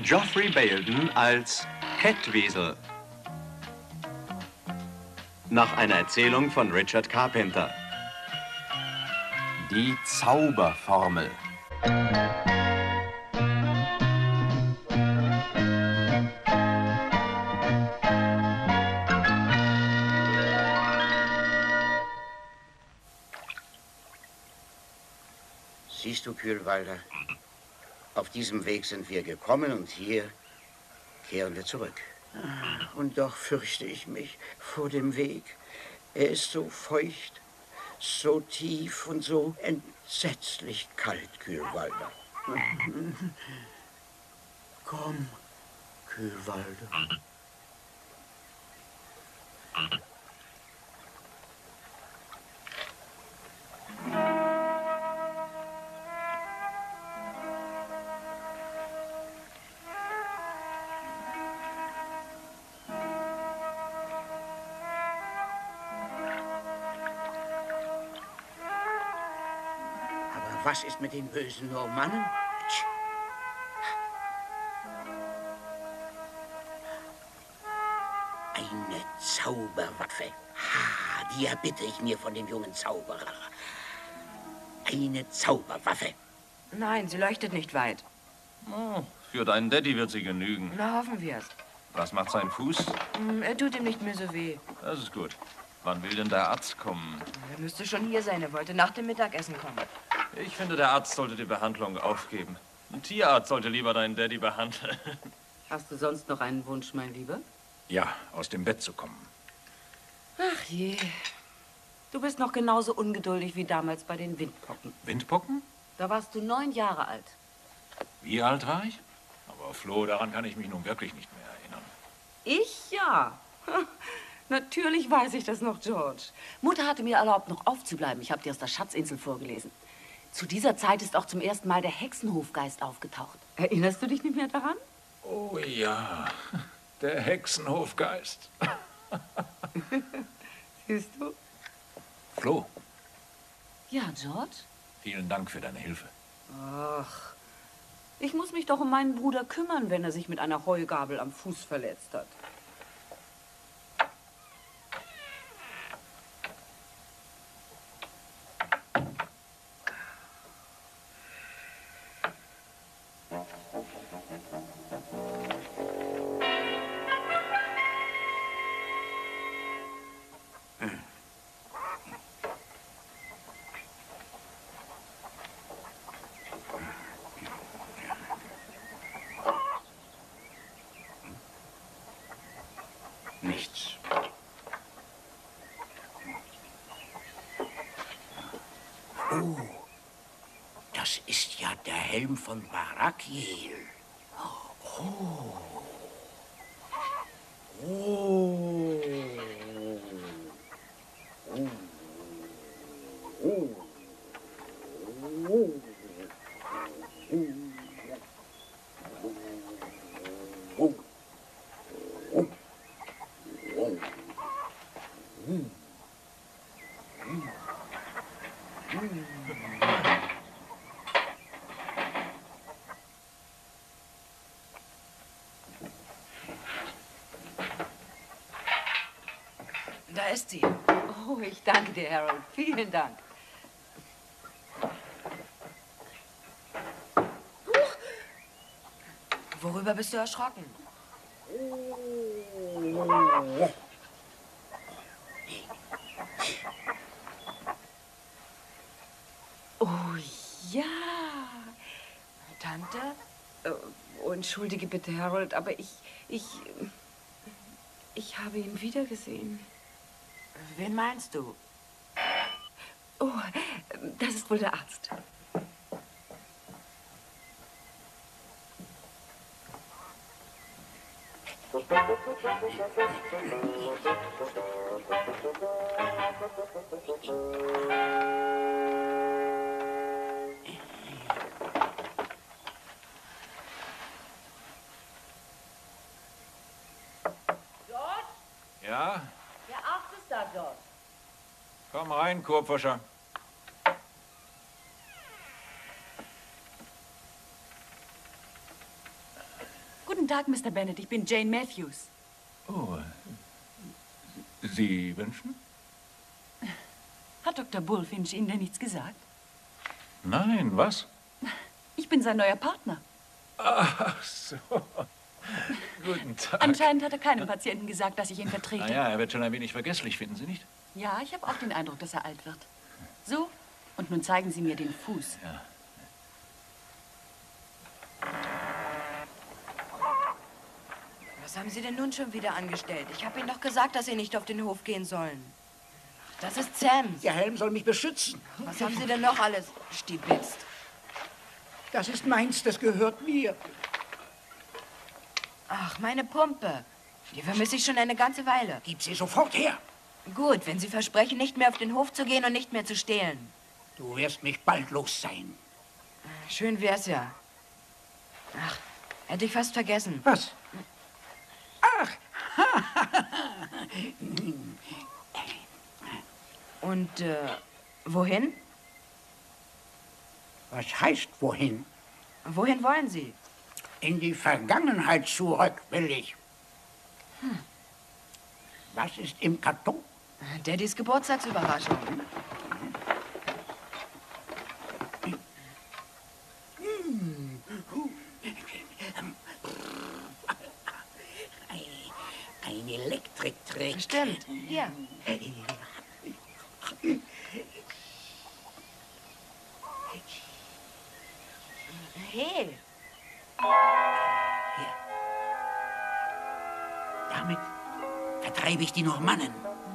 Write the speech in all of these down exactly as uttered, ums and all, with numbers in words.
Geoffrey Bayldon als Kettwiesel. Nach einer Erzählung von Richard Carpenter. Die Zauberformel. Siehst du, Kühlwalder, auf diesem Weg sind wir gekommen und hier kehren wir zurück. Und doch fürchte ich mich vor dem Weg. Er ist so feucht, so tief und so entsetzlich kalt, Kühlwalder. Komm, Kühlwalder. Was ist mit den bösen Normannen? Eine Zauberwaffe. Ha, die erbitte ich mir von dem jungen Zauberer. Eine Zauberwaffe. Nein, sie leuchtet nicht weit. Oh, für deinen Daddy wird sie genügen. Na, hoffen wir es. Was macht sein Fuß? Er tut ihm nicht mehr so weh. Das ist gut. Wann will denn der Arzt kommen? Er müsste schon hier sein. Er wollte nach dem Mittagessen kommen. Ich finde, der Arzt sollte die Behandlung aufgeben. Ein Tierarzt sollte lieber deinen Daddy behandeln. Hast du sonst noch einen Wunsch, mein Lieber? Ja, aus dem Bett zu kommen. Ach je. Du bist noch genauso ungeduldig wie damals bei den Windpocken. Windpocken? Da warst du neun Jahre alt. Wie alt war ich? Aber Flo, daran kann ich mich nun wirklich nicht mehr erinnern. Ich ja. Natürlich weiß ich das noch, George. Mutter hatte mir erlaubt, noch aufzubleiben. Ich habe dir aus der Schatzinsel vorgelesen. Zu dieser Zeit ist auch zum ersten Mal der Hexenhofgeist aufgetaucht. Erinnerst du dich nicht mehr daran? Oh ja, der Hexenhofgeist. Siehst du? Flo. Ja, George? Vielen Dank für deine Hilfe. Ach, ich muss mich doch um meinen Bruder kümmern, wenn er sich mit einer Heugabel am Fuß verletzt hat. Nichts. Oh, das ist ja der Helm von Barakiel. Oh. Oh. Oh. Oh. Oh. Da ist sie. Oh, ich danke dir, Harold. Vielen Dank. Worüber bist du erschrocken? Oh, ja. Tante? Oh, entschuldige bitte, Harold, aber ich, ich, ich habe ihn wiedergesehen. Wen meinst du? Oh, das ist wohl der Arzt. Ja? Der Arzt ist da, George. Komm rein, Kurpfuscher. Guten Tag, Mister Bennett. Ich bin Jane Matthews. Oh, Sie wünschen? Hat Doktor Bullfinch Ihnen denn nichts gesagt? Nein, was? Ich bin sein neuer Partner. Ach so. Guten Tag. Anscheinend hat er keinem Patienten gesagt, dass ich ihn vertrete. Na ja, er wird schon ein wenig vergesslich, finden Sie nicht? Ja, ich habe auch den Eindruck, dass er alt wird. So, und nun zeigen Sie mir den Fuß. Ja. Was haben Sie denn nun schon wieder angestellt? Ich habe Ihnen doch gesagt, dass Sie nicht auf den Hof gehen sollen. Das ist Sam. Der Helm soll mich beschützen. Was haben Sie denn noch alles stibitzt? Das ist meins, das gehört mir. Ach, meine Pumpe. Die vermisse ich schon eine ganze Weile. Gib sie sofort her. Gut, wenn Sie versprechen, nicht mehr auf den Hof zu gehen und nicht mehr zu stehlen. Du wirst mich bald los sein. Schön wär's ja. Ach, hätte ich fast vergessen. Was? Ach! Und, äh, wohin? Was heißt wohin? Wohin wollen Sie? In die Vergangenheit zurück will ich. Hm. Was ist im Karton? Daddys Geburtstagsüberraschung. Ein Elektriktrick. Stimmt. Hier. Hey. Hier. Damit vertreibe ich die Normannen.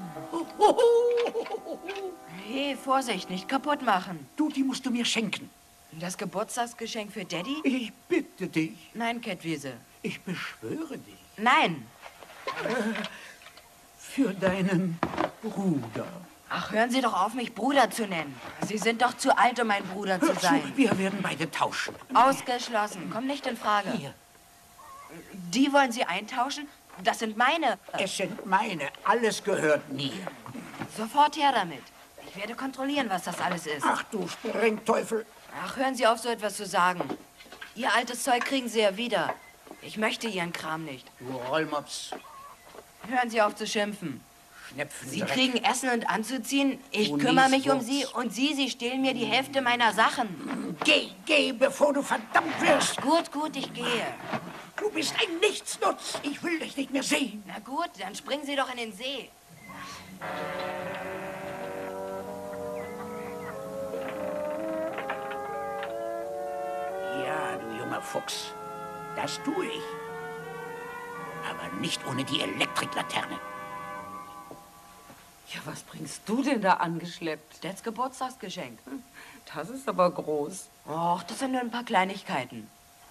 Hey, Vorsicht, nicht kaputt machen. Du, die musst du mir schenken. Das Geburtstagsgeschenk für Daddy? Ich bitte dich. Nein, Kettwiese. Ich beschwöre dich. Nein. Äh, für deinen Bruder. Ach, hören Sie doch auf, mich Bruder zu nennen. Sie sind doch zu alt, um mein Bruder zu Hör zu, sein. wir werden beide tauschen. Ausgeschlossen. Kommt nicht in Frage. Hier. Die wollen Sie eintauschen? Das sind meine. Es sind meine. Alles gehört mir. Sofort her damit. Ich werde kontrollieren, was das alles ist. Ach du Sprengteufel. Ach, hören Sie auf, so etwas zu sagen. Ihr altes Zeug kriegen Sie ja wieder. Ich möchte Ihren Kram nicht. Du Rollmops. Hören Sie auf zu schimpfen. Schnepfen. Sie kriegen Essen und anzuziehen. Ich Du kümmere mich um Nieswurz. Sie und Sie, Sie stehlen mir die Hälfte meiner Sachen. Geh, geh, bevor du verdammt wirst. Gut, gut, ich gehe. Du bist ein Nichtsnutz. Ich will dich nicht mehr sehen. Na gut, dann springen Sie doch in den See. Ja, du junger Fuchs. Das tue ich. Aber nicht ohne die Elektriklaterne. Ja, was bringst du denn da angeschleppt? Dads Geburtstagsgeschenk. Das ist aber groß. Och, das sind nur ein paar Kleinigkeiten.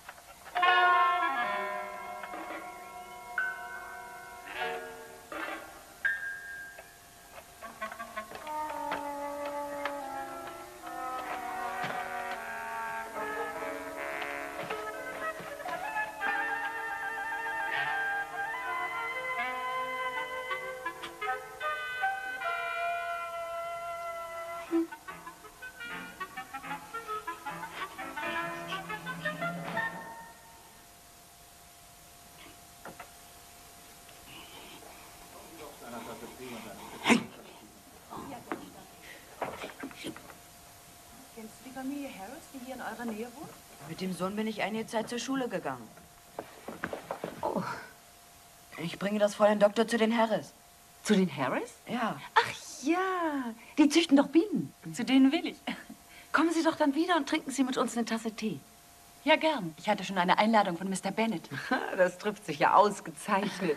Kennst du die Familie Harris, die hier in eurer Nähe wohnt? Mit dem Sohn bin ich einige Zeit zur Schule gegangen. Oh. Ich bringe das Fräulein Doktor zu den Harris. Zu den Harris? Ja. Ach ja, die züchten doch Bienen. Zu denen will ich. Kommen Sie doch dann wieder und trinken Sie mit uns eine Tasse Tee. Ja, gern. Ich hatte schon eine Einladung von Mister Bennett. Das trifft sich ja ausgezeichnet.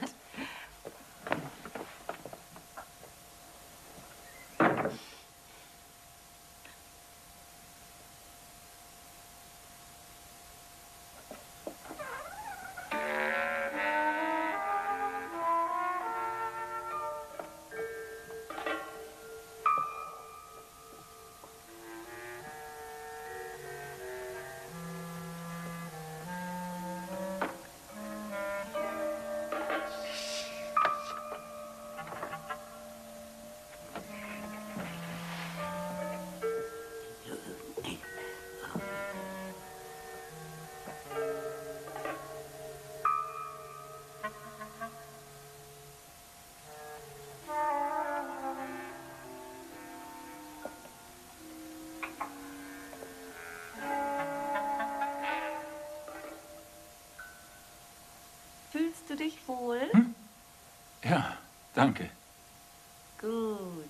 du dich wohl? Hm? Ja, danke. Gut.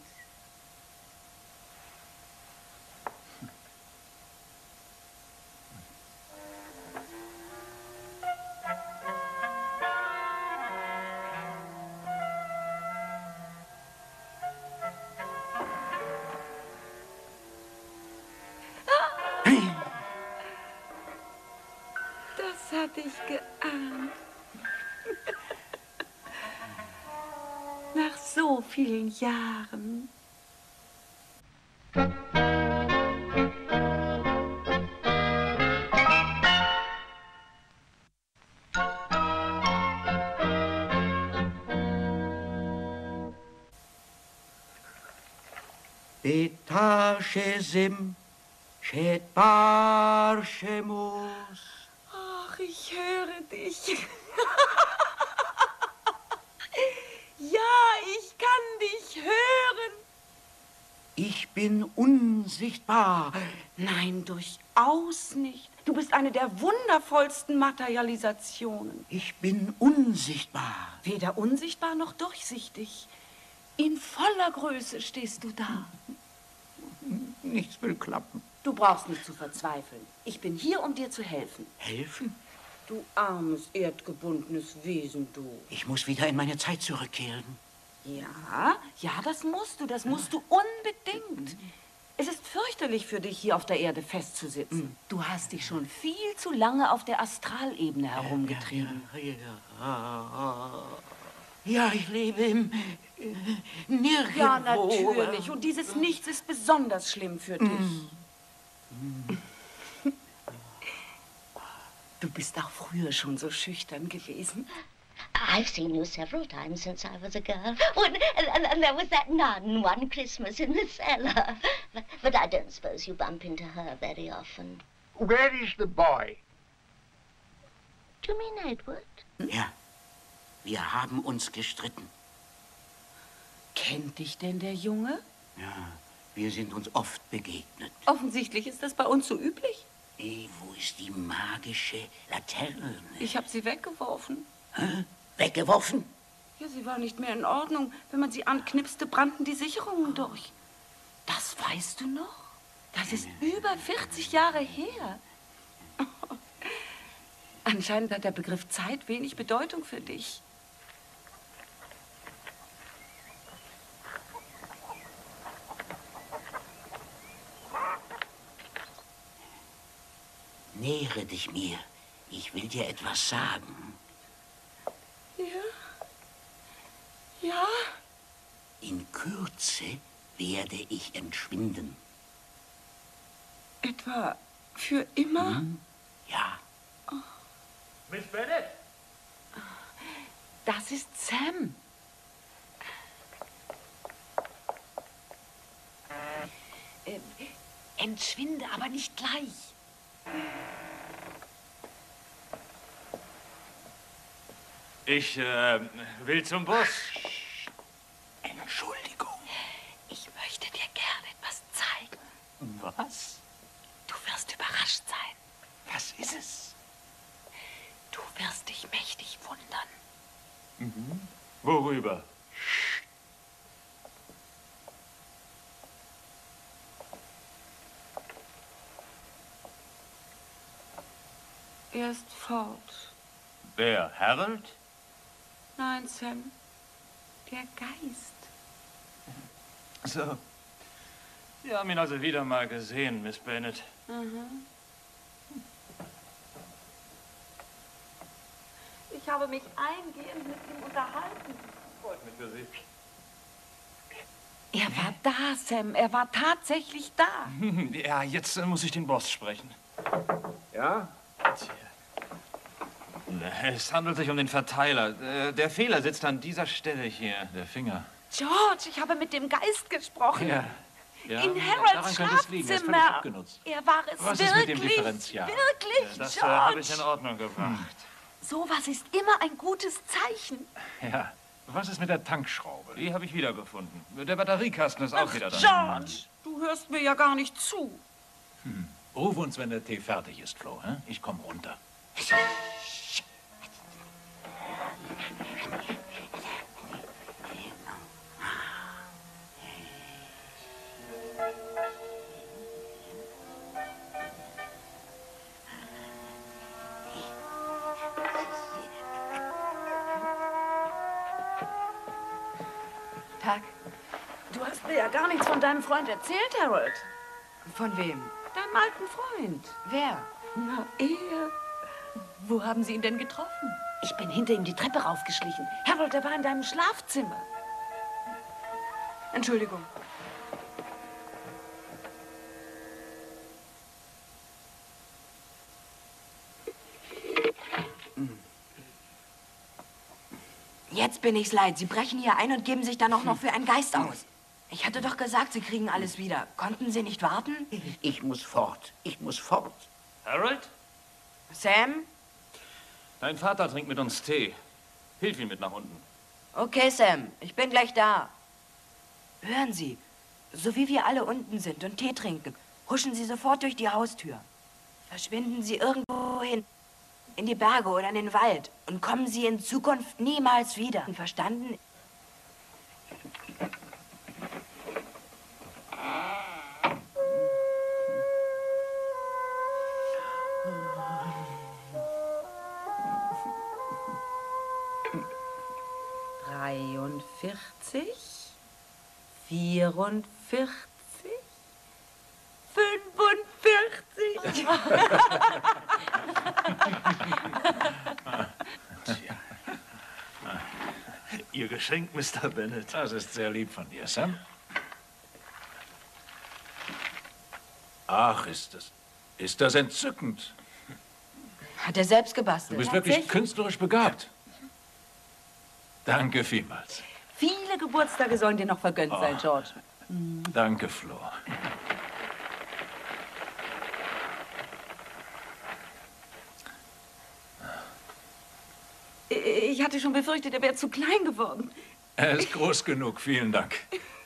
Das hatte ich geahnt. Nach so vielen Jahren. Betaschesim, Chet Barschemus. Ach, ich höre dich. Ja, ich kann dich hören. Ich bin unsichtbar. Nein, durchaus nicht. Du bist eine der wundervollsten Materialisationen. Ich bin unsichtbar. Weder unsichtbar noch durchsichtig. In voller Größe stehst du da. Nichts will klappen. Du brauchst nicht zu verzweifeln. Ich bin hier, um dir zu helfen. Helfen? Du armes, erdgebundenes Wesen, du. Ich muss wieder in meine Zeit zurückkehren. Ja, ja, das musst du. Das musst du unbedingt. Es ist fürchterlich für dich, hier auf der Erde festzusitzen. Du hast dich schon viel zu lange auf der Astralebene herumgetrieben. Ja, ja, ja. Ja, ich lebe im äh, Nirgendwo. Ja, natürlich. Und dieses Nichts ist besonders schlimm für dich. Mm. Du bist auch früher schon so schüchtern gewesen. I've seen you several times since I was a girl. Oh, and, and, and there was that nun one Christmas in the cellar. But, but I don't suppose you bump into her very often. Where is the boy? Do you mean Edward? Ja, wir haben uns gestritten. Kennt dich denn der Junge? Ja, wir sind uns oft begegnet. Offensichtlich ist das bei uns so üblich. Hey, wo ist die magische Laterne? Ich habe sie weggeworfen. Hä? Weggeworfen? Ja, sie war nicht mehr in Ordnung. Wenn man sie anknipste, brannten die Sicherungen durch. Das weißt du noch? Das ist über vierzig Jahre her. Anscheinend hat der Begriff Zeit wenig Bedeutung für dich. Nähere dich mir. Ich will dir etwas sagen. Ja? Ja? In Kürze werde ich entschwinden. Etwa für immer? Hm? Ja. Oh. Miss Bennet? Das ist Sam. Äh, entschwinde, aber nicht gleich. Ich äh, will zum Bus. Entschuldigung. Ich möchte dir gerne etwas zeigen. Was? Du wirst überrascht sein. Was ist es? Du wirst dich mächtig wundern. Mhm. Worüber? Er ist fort. Wer? Harold? Nein, Sam. Der Geist. So. Wir haben ihn also wieder mal gesehen, Miss Bennet. Mhm. Ich habe mich eingehend mit ihm unterhalten. Freut mich für Sie. Er war da, Sam. Er war tatsächlich da. Ja, jetzt äh, muss ich den Boss sprechen. Ja? Tja. Es handelt sich um den Verteiler. Äh, Der Fehler sitzt an dieser Stelle hier, der Finger. George, ich habe mit dem Geist gesprochen. Ja. Ja, In Harolds daran könnte es liegen. Er ist völlig Schlafzimmer. abgenutzt. Er war es Was wirklich. ist mit dem Differential? Wirklich, Das äh, George. habe ich in Ordnung gebracht. Sowas ist immer ein gutes Zeichen. Ja. Was ist mit der Tankschraube? Die habe ich wiedergefunden. Der Batteriekasten ist auch wieder da. George, du hörst mir ja gar nicht zu. Hm. Ruf uns, wenn der Tee fertig ist, Flo. Hä? Ich komme runter. Tag. Du hast mir ja gar nichts von deinem Freund erzählt, Harold. Von wem? Deinem alten Freund. Wer? Na, er. Wo haben Sie ihn denn getroffen? Ich bin hinter ihm die Treppe raufgeschlichen. Harold, er war in deinem Schlafzimmer. Entschuldigung. Jetzt bin ich's leid. Sie brechen hier ein und geben sich dann auch noch für einen Geist aus. Ich hatte doch gesagt, Sie kriegen alles wieder. Konnten Sie nicht warten? Ich muss fort. Ich muss fort. Harold? Sam? Dein Vater trinkt mit uns Tee. Hilf ihm mit nach unten. Okay, Sam. Ich bin gleich da. Hören Sie, so wie wir alle unten sind und Tee trinken, huschen Sie sofort durch die Haustür. Verschwinden Sie irgendwo hin, in die Berge oder in den Wald und kommen Sie in Zukunft niemals wieder. Verstanden? dreiundvierzig, vierundvierzig, fünfundvierzig. Ihr Geschenk, Mister Bennett. Das ist sehr lieb von dir, Sam. Ach, ist das, ist das entzückend. Hat er selbst Du gebastelt. bist wirklich künstlerisch begabt. Danke vielmals. Viele Geburtstage sollen dir noch vergönnt Oh. sein, George. Danke, Flo. Ich hatte schon befürchtet, er wäre zu klein geworden. Er ist groß genug, vielen Dank.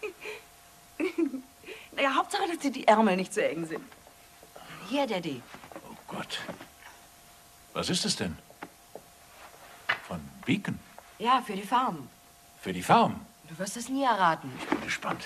Naja, Hauptsache, dass dir die Ärmel nicht zu eng sind. Hier, Daddy. Oh Gott. Was ist es denn? Von Beacon? Ja, für die Farm. Für die Farm? Du wirst es nie erraten. Ich bin gespannt.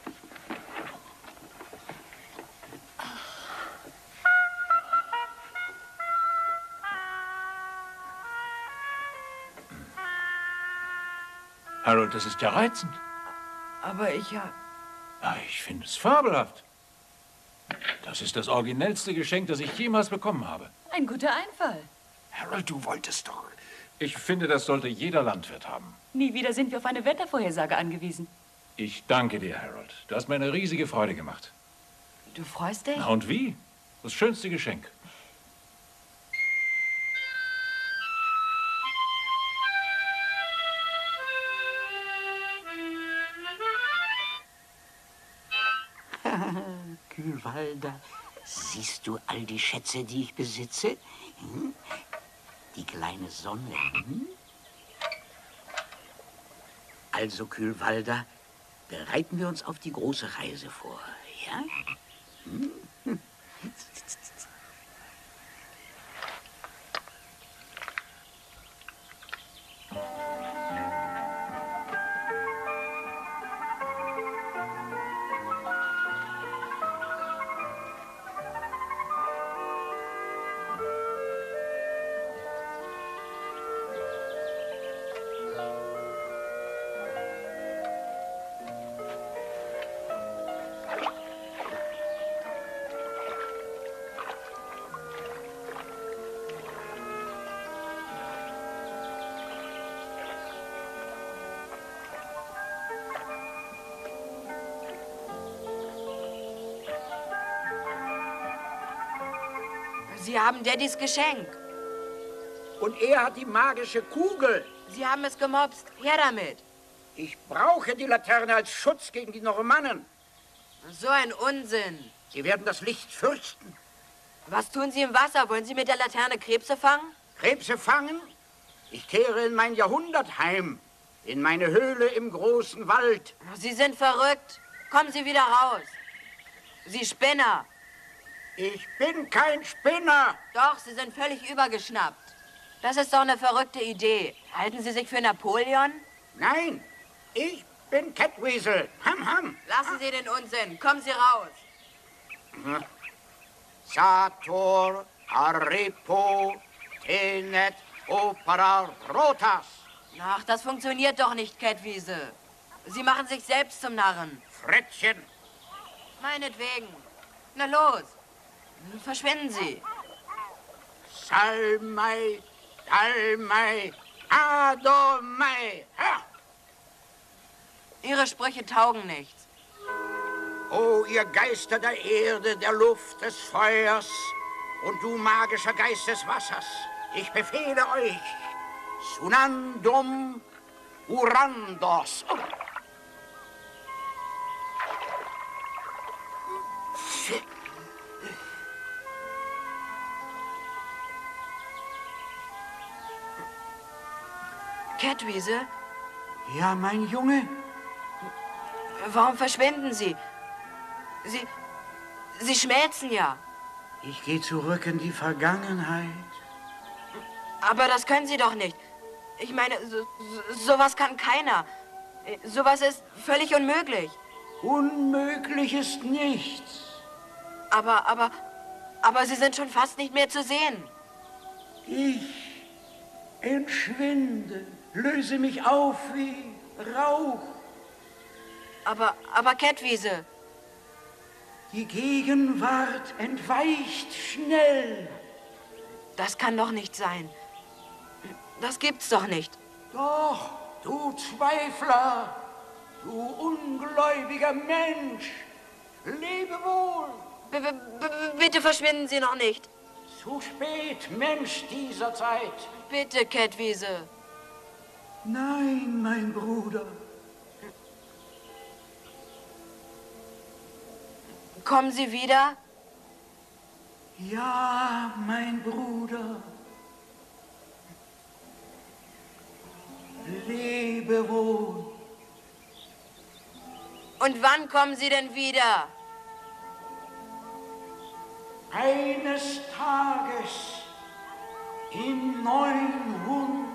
Harold, das ist ja reizend. Aber ich ja... Ja, ich finde es fabelhaft. Das ist das originellste Geschenk, das ich jemals bekommen habe. Ein guter Einfall. Harold, du wolltest doch... Ich finde, das sollte jeder Landwirt haben. Nie wieder sind wir auf eine Wettervorhersage angewiesen. Ich danke dir, Harold. Du hast mir eine riesige Freude gemacht. Du freust dich? Na und wie? Das schönste Geschenk. Kühlwalder, siehst du all die Schätze, die ich besitze? Hm? Die kleine Sonne. Hm? Also, Kühlwalder, bereiten wir uns auf die große Reise vor, ja? Hm? Sie haben Daddys Geschenk. Und er hat die magische Kugel. Sie haben es gemobst. Her damit. Ich brauche die Laterne als Schutz gegen die Normannen. So ein Unsinn. Sie werden das Licht fürchten. Was tun Sie im Wasser? Wollen Sie mit der Laterne Krebse fangen? Krebse fangen? Ich kehre in mein Jahrhundertheim, in meine Höhle im großen Wald. Sie sind verrückt. Kommen Sie wieder raus. Sie Spinner. Ich bin kein Spinner. Doch, Sie sind völlig übergeschnappt. Das ist doch eine verrückte Idee. Halten Sie sich für Napoleon? Nein, ich bin Catweasel. Ham, ham. Lassen Sie den Unsinn. Kommen Sie raus. Sator, Arepo, Tenet, Opera, Rotas. Ach, das funktioniert doch nicht, Catwiese. Sie machen sich selbst zum Narren. Frettchen! Meinetwegen. Na los, verschwinden Sie. Salmai, Dalmai, Adomai. Ha! Ihre Sprüche taugen nichts. O ihr Geister der Erde, der Luft, des Feuers und du magischer Geist des Wassers, ich befehle euch, Sunandum Urandos. Oh. Catwiese? Ja, mein Junge? Warum verschwinden Sie? Sie... Sie schmelzen ja. Ich gehe zurück in die Vergangenheit. Aber das können Sie doch nicht. Ich meine, so, so, sowas kann keiner. Sowas ist völlig unmöglich. Unmöglich ist nichts. Aber, aber, aber Sie sind schon fast nicht mehr zu sehen. Ich entschwinde, löse mich auf wie Rauch. Aber, aber Catwiese... Die Gegenwart entweicht schnell. Das kann doch nicht sein. Das gibt's doch nicht. Doch, du Zweifler, du ungläubiger Mensch, lebe wohl. B -b -b Bitte verschwinden Sie noch nicht. Zu spät, Mensch dieser Zeit. Bitte, Catwiese. Nein, mein Bruder. Kommen Sie wieder? Ja, mein Bruder. Lebe wohl. Und wann kommen Sie denn wieder? Eines Tages im neunhundert